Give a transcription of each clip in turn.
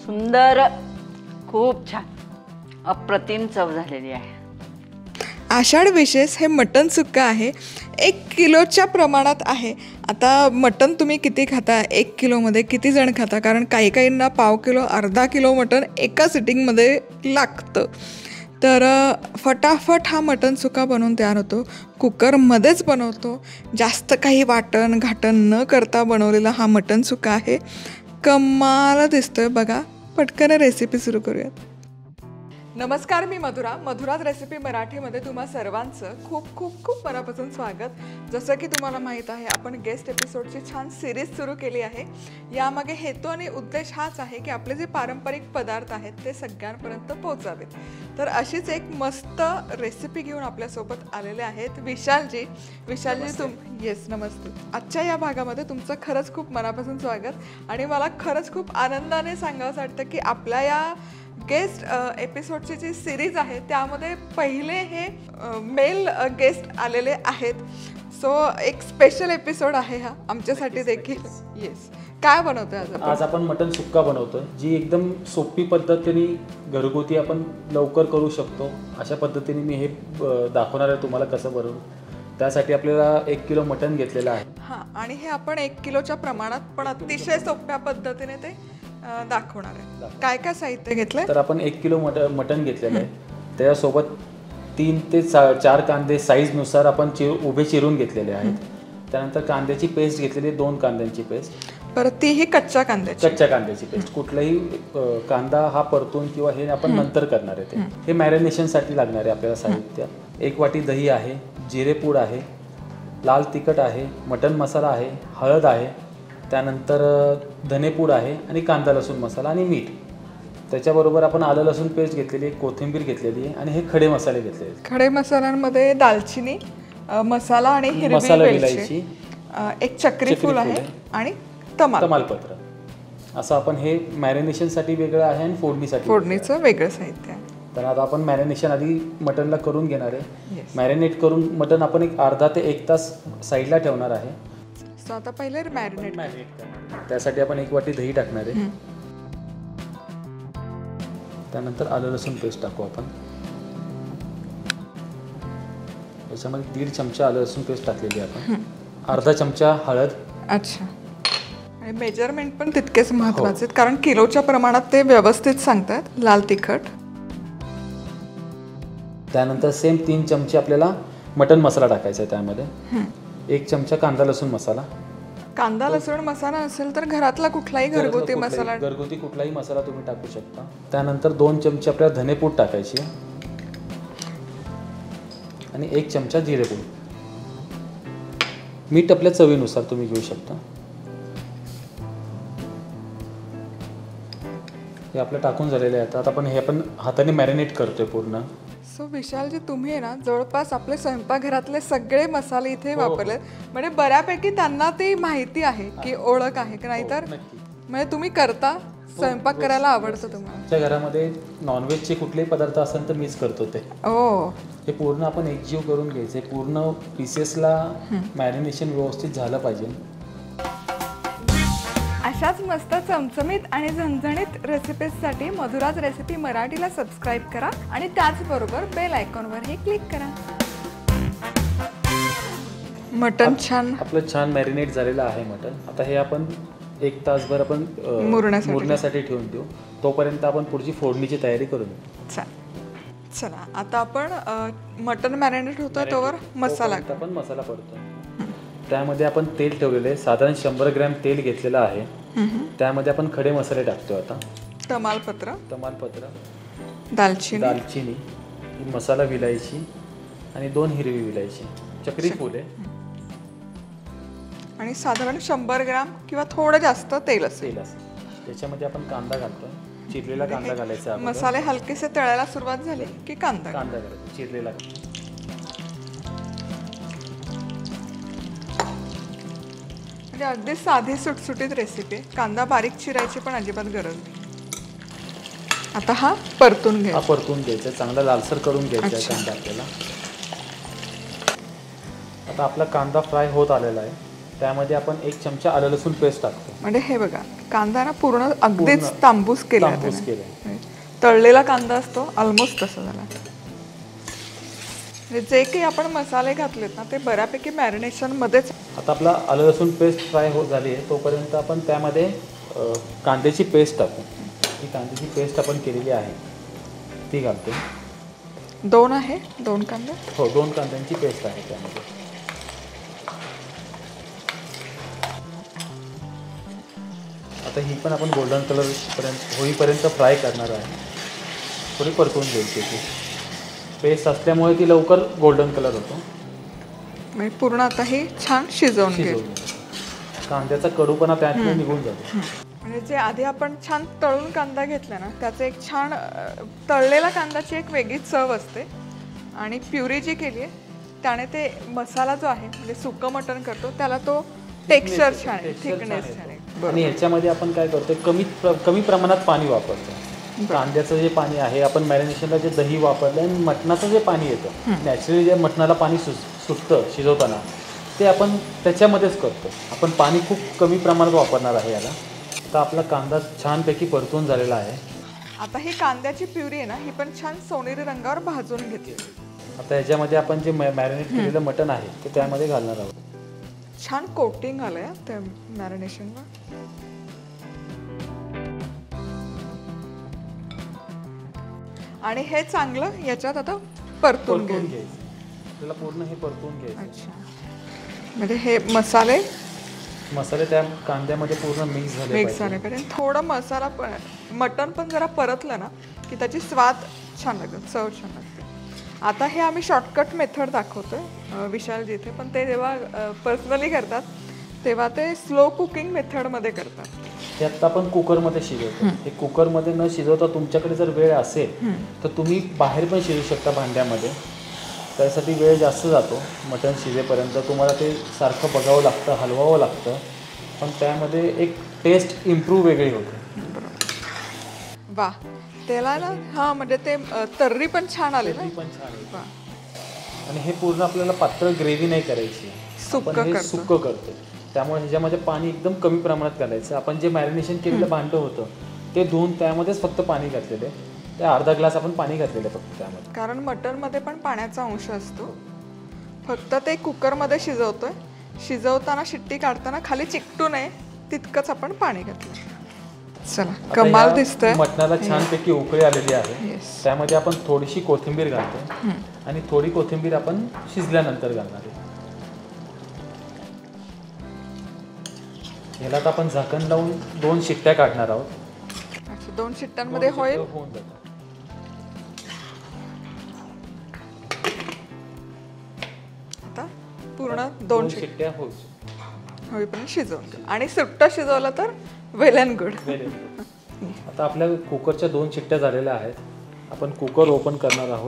सुंदर, खूप छान, अप्रतिम चव झालेली आहे. आषाढ विशेष हे मटण सुक्का आहे. 1 किलोच्या प्रमाणात आहे. आता मटण तुम्ही किती खाता, 1 किलोमध्ये किती जण खाता? कारण काही काहींना पाव किलो अर्धा किलो मटण एका सिटिंगमध्ये लागतं. तर फटाफट हा मटण सुक्का बनवून तयार होतो. कुकरमध्येच बनवतो. जास्त काही वाटण घाटण न करता बनवलेला हा मटण सुक्का आहे. कमाल दिसतोय बघा. पटकन रेसिपी सुरू करूयात. नमस्कार, मी मधुराज रेसिपी मराठीमध्ये तुम्हा सर्वांचं खूप खूप खूप मनापासून स्वागत. जसं की तुम्हाला माहीत आहे, आपण गेस्ट एपिसोडची छान सिरीज सुरू केली आहे. यामागे हेतू आणि उद्देश हाच आहे की आपले जे पारंपरिक पदार्थ आहेत ते सगळ्यांपर्यंत पोहोचावेत. तर अशीच एक मस्त रेसिपी घेऊन आपल्यासोबत आलेले आहेत विशालजी. येस, नमस्ते. आजच्या या भागामध्ये तुमचं खरंच खूप मनापासून स्वागत. आणि मला खरंच खूप आनंदाने सांगावंसं वाटतं की आपल्या या गेस्ट एपिसोडची जी सिरीज आहे त्यामध्ये पहिले हे मेल गेस्ट आलेले आहेत. सो एक स्पेशल एपिसोड आहे हा आमच्यासाठी देखील. येस, काय बनवतोय आज आपण मटण सुक्का बनवतोय, जी एकदम सोपी पद्धतीने घरगुती आपण लवकर करू शकतो अशा पद्धतीने मी हे दाखवणार आहे तुम्हाला कसं बनवून. त्यासाठी आपल्याला 1 किलो मटण घेतलेलं आहे. हां, आणि हे आपण 1 किलोच्या प्रमाणात पण अतिशय सोप्या पद्धतीने ते दाखवणार आहे. काय काय साहित्य घेतलंय? तर आपण 1 किलो मटण घेतलेलं आहे. त्याच्यासोबत 3 ते 4 कांदे साईजनुसार आपण उभे चिरून घेतलेले आहेत. त्यानंतर कांद्याची पेस्ट घेतलेली, 2 कांद्यांची पेस्ट. परत तीही कच्च्या कांद्याची पेस्ट. कुठलाही कांदा हा परतून किंवा हे आपण नंतर करणार आहे. हे मॅरिनेशनसाठी लागणार आहे आपल्याला साहित्य. 1 वाटी दही आहे, जिरेपूड आहे, लाल तिखट आहे, मटण मसाला आहे, हळद आहे, त्यानंतर धनेपूड आहे आणि कांदा लसूण मसाला आणि मीठ. त्याच्याबरोबर आपण आलं लसूण पेस्ट घेतलेली आहे, कोथिंबीर घेतलेली आहे आणि हे खडे मसाले घेतलेले आहेत. खडे मसाल्यांमध्ये दालचिनी, मसाला आणि हिरवी वेलची, एक चक्री फूल आहे आणि तमालपत्र. असं आपण हे मॅरिनेशनसाठी वेगळं आहे आणि फोडणीचं वेगळं साहित्य आहे. तर आता आपण मॅरिनेशन आधी मटनला करून घेणार आहे. मॅरिनेट करून मटन आपण एक अर्धा ते 1 तास साईडला ठेवणार आहे. सो आता पहिले मॅरिनेट करणार. त्यासाठी आपण 1 वाटी दही टाकणार आहे. त्यानंतर आलं लसूण पेस्ट टाकू आपण. याच्यामध्ये 1.5 चमचा आलं लसूण पेस्ट टाकलेली आपण. अर्धा चमचा हळद. अच्छा. आणि मेजरमेंट पण तितकेच महत्त्वाचे आहेत, कारण किलोच्या प्रमाणात ते व्यवस्थित सांगतात. लाल तिखट. त्यानंतर सेम 3 चमचे आपल्याला मटन मसाला टाकायचा आहे. त्यामध्ये 1 चमचा कांदा लसूण मसाला. कांदा लसूण मसाला असेल तर घरातला कुठलाही घरगुती कुठलाही मसाला तुम्ही टाकू शकता. त्यानंतर 2 चमचे आपल्याला धनेपूड टाकायची आणि 1 चमचा जिरेपूड. मीठ आपल्या चवीनुसार तुम्ही घेऊ शकता. हे आपलं टाकून झालेलं आहे. आता आपण हाताने मॅरिनेट करतोय पूर्ण. सो विशालजी, तुम्ही ना जवळपास आपले स्वयंपाकघरातले सगळे मसाले इथे वापरले, म्हणजे बऱ्यापैकी त्यांना ती माहिती आहे की ओळख आहे की नाही. तर म्हणजे तुम्ही करता, स्वयंपाक करायला आवडतं तुम्हाला. आमच्या घरामध्ये नॉनव्हेजचे कुठलेही पदार्थ असेल तर मीच करतो ते. हे पूर्ण आपण एकजीव करून घ्यायचे. पूर्ण पीसेसला मॅरिनेशन व्यवस्थित झालं पाहिजे. अशाच मस्त चमचमीत आणि झणझणीत रेसिपीजसाठी मधुराज रेसिपी मराठीला सबस्क्राईब करा आणि त्याचबरोबर बेल आयकॉनवरही क्लिक करा. मटण आपलं छान मॅरिनेट झालेलं आहे मटण. आता हे आपण 1 तासभर आपण मुरण्यासाठी ठेवून देऊ. तोपर्यंत आपण पुढची फोडणीची तयारी करू. चला, आता आपण मटण मॅरिनेट होतं तोवर मसाला परतो. त्यामध्ये आपण तेल ठेवलेलं आहे. साधारण 100 ग्रॅम तेल घेतलेलं आहे. त्यामध्ये आपण खडे मसाले टाकतो. आता तमालपत्र, दालचिनी, मसाला विलायची आणि 2 हिरवी विलायची, चक्री फूल आहे आणि साधारण 100 ग्रॅम किंवा थोडं जास्त तेल असेल. त्याच्यामध्ये आपण कांदा घालतो. चिरलेला कांदा घालायचा. मसाले हलकेसे तळायला सुरुवात झाली की कांदा घालायचा चिरलेला. म्हणजे अगदी साधी सुटसुटीत रेसिपी. कांदा बारीक चिरायची पण अजिबात गरज नाही. आता हा परतून घ्यायचा. चांगला लालसर करून घ्यायचा कांदा आपल्याला. आता आपला कांदा फ्राय होत आलेला आहे. त्यामध्ये आपण 1 चमचा आलं लसूण पेस्ट टाकतो. म्हणजे हे बघा, कांदा ना पूर्ण अगदीच तांबूस केला आहे तांबूस त्याने. केलंय. तळलेला कांदा असतो ऑलमोस्ट तसं झाला. म्हणजे जे काही आपण मसाले घातलेत ना ते बऱ्यापैकी मॅरिनेशन मध्येच. आता आपला आलं लसूण पेस्ट फ्राय झाली आहे तोपर्यंत आपण त्यामध्ये कांद्याची पेस्ट टाकू. ही कांद्याची पेस्ट आपण केलेली आहे ती घालतो. 2 आहे 2 कांदे. हो 2 कांद्यांची पेस्ट आहे त्यामध्ये. आता ही पण आपण गोल्डन कलर होईपर्यंत फ्राय करणार आहे. थोडी परतवून घ्यायची ती. पेस्ट असल्यामुळे ती लवकर गोल्डन कलर होतो. म्हणजे पूर्ण आता हे छान शिजवून घ्यायचं. कांद्याचा कडूपणा त्यातून निघून जातो. म्हणजे जे आधी आपण छान तळून कांदा घेतला ना त्याचं एक छान तळलेला कांद्याची एक वेगळी चव असते. आणि प्युरी जी केली आहे त्याने ते मसाला जो आहे म्हणजे सुकं मटण करतो त्याला तो टेक्स्चर छान आहे, थिकनेस छान आहे. आणि ह्याच्यामध्ये आपण काय करतो कमी प्रमाणात पाणी वापरतो. कांद्याचं जे पाणी आहे आपण मॅरिनेशनला जे दही वापरलं आणि मटणाचं जे पाणी येतं नॅचरली जे मटणाला पाणी सुटतं शिजवताना ते आपण त्याच्यामध्येच करतो. आपण पाणी खूप कमी प्रमाणात वापरणार आहे याला. आता आपला कांदा छानपैकी परतून झालेला आहे. आता ही कांद्याची प्युरी आहे ना ही पण छान सोनेरी रंगावर भाजून घेतली. आता ह्याच्यामध्ये आपण जे मॅरिनेट केलेलं मटण आहे ते त्यामध्ये घालणार आहोत. छान कोटिंग आलंय त्या मॅरिनेशनला. आणि हे चांगलं याच्यात आता परतून घ्यायचं. त्याला पूर्ण हे परतून घ्यायचं. अच्छा. म्हणजे हे मसाले त्या कांद्यामध्ये पूर्ण मिक्स झाले पाहिजे. थोडं मसाला पण मटण पण जरा परतलं ना की त्याची स्वाद छान लागते, चव छान लागते. आता हे आम्ही शॉर्टकट मेथड दाखवतोय विशाल जिथे, पण ते जेव्हा पर्सनली करतात तेव्हा ते स्लो कुकिंग मेथडमध्ये करतात. ते आत्ता आपण कुकरमध्ये शिजवतो. हे कुकरमध्ये न शिजवता तुमच्याकडे जर वेळ असेल तर तुम्ही बाहेर पण शिजवू शकता भांड्यामध्ये. त्यासाठी वेळ जास्त जातो मटण शिजेपर्यंत. तुम्हाला ते सारखं बघावं लागतं, हलवावं लागतं, पण त्यामध्ये एक टेस्ट इम्प्रूव्ह वेगळी होते. वा, त्याला ना हां म्हणजे ते तर्री पण छान आले ना. पण छान. आणि हे पूर्ण आपल्याला पातळ ग्रेव्ही नाही करायची, सुक्कं करतो. त्यामुळे ह्याच्यामध्ये पाणी एकदम कमी प्रमाणात घालायचं. आपण जे मॅरिनेशन केलेलं भांडं होतं ते धुवून त्यामध्येच फक्त पाणी घातलेलं आहे. ते अर्धा ग्लास आपण पाणी घातलेलं फक्त त्यामध्ये. कारण मटनमध्ये पण पाण्याचा अंश असतो. फक्त ते कुकरमध्ये शिजवतोय. शिजवताना शिट्टी काढताना खाली चिकटू नये तितकंच आपण पाणी घातलं. चला, कमाल दिसतंय. मटणाला छानपैकी उकळी आलेली आहे. त्यामध्ये आपण थोडीशी कोथिंबीर घालतो आणि थोडी कोथिंबीर आपण शिजल्यानंतर घालणार आहे. ह्याला आता आपण झाकण लावून 2 शिट्ट्या काढणार आहोत. 2 शिट्ट्यांमध्ये होईल. होऊन जातं. आता पूर्ण 2 शिट्ट्या होईपर्यंत शिजवून आणि सुट्टा शिजवलं तर वेल अँड गुड. आता आपल्या कुकरच्या 2 शिट्ट्या झालेल्या आहेत. आपण कुकर ओपन करणार आहोत.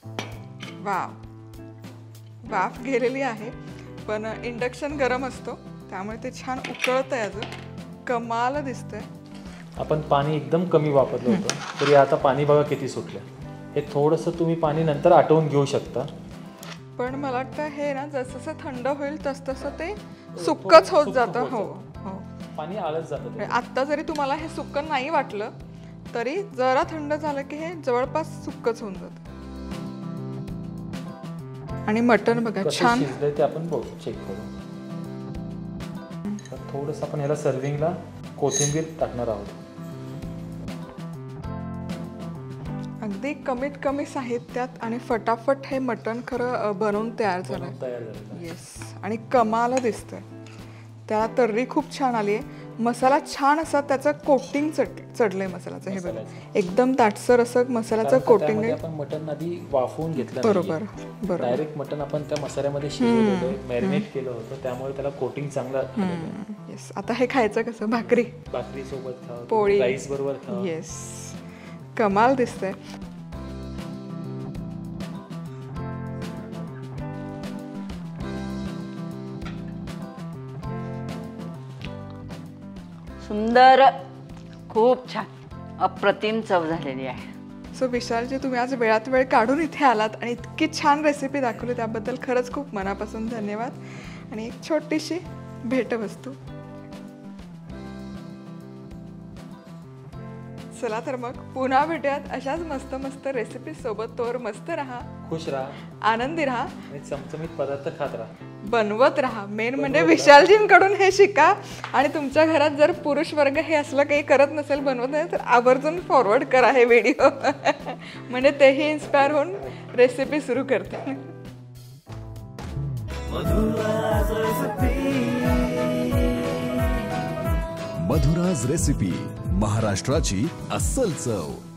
वाफ गेलेली आहे पण इंडक्शन गरम असतो त्यामुळे ते छान उकळतंय. अजून कमाल दिसतंय. आपण पाणी एकदम कमी वापरलं होतं तरी आता पाणी बघा किती सुटलं. हे थोडंसं तुम्ही पाणी नंतर आटवून घेऊ शकता. पण मला वाटतं हे ना जसं थंड होईल तसं ते सुक्कच होत जातं. हो हो, पाणी आळत जातं. आत्ता जरी तुम्हाला हे सुक्कं नाही वाटलं तरी जरा थंड झालं की हे जवळपास सुक्कच होऊन जातं. आणि मटण बघा छान शिजलंय ते आपण चेक करू. थोडंसं आपण ह्याला सर्विंगला कोथिंबीर टाकणार आहोत. अगदी कमीत कमी साहित्यात आणि फटाफट हे मटण खरं बनवून तयार झालं. येस, आणि कमाल दिसतंय. त्याला तर्री खूप छान आली आहे. मसाला छान असा त्याचं कोटिंग चढलंय मसाल्याचं. हे बघा एकदम दाटसर असं मसाल्याचं कोटिंग आहे. आपण मटण आधी वाफवून घेतलं. बरोबर. डायरेक्ट मटण आपण त्या मसाल्यामध्ये शिजवलं, मॅरिनेट केलं होतं, त्यामुळे त्याला कोटिंग चांगलं. येस. आता हे खायचं कसं? भाकरी सोबत खावं, पोळी, राईस बरोबर खावं. येस, कमाल दिसतंय. सुंदर, खूप छान, अप्रतिम चव झालेली आहे. सो विशालजी, तुम्ही आज वेळात वेळ काढून इथे आलात आणि इतकी छान रेसिपी दाखवली त्याबद्दल खरंच खूप मनापासून धन्यवाद. आणि एक छोटीशी भेटवस्तू. चला तर मग पुन्हा भेटूयात अशाच मस्त मस्त रेसिपी सोबत. तोवर मस्त राहा, खुश राहा आनंदी राहा, आणि चमचमीत पदार्थ खात राहा, बनवत राहा. मेन म्हणजे विशालजींकडून हे शिका. आणि तुमच्या घरात जर पुरुष वर्ग हे असलं काही करत नसेल, बनवत नाही, तर आवर्जून फॉरवर्ड करा हे व्हिडिओ. म्हणजे तेही इन्स्पायर होऊन रेसिपी सुरू करते. मधुराज रेसिपी, महाराष्ट्राची अस्सल चव.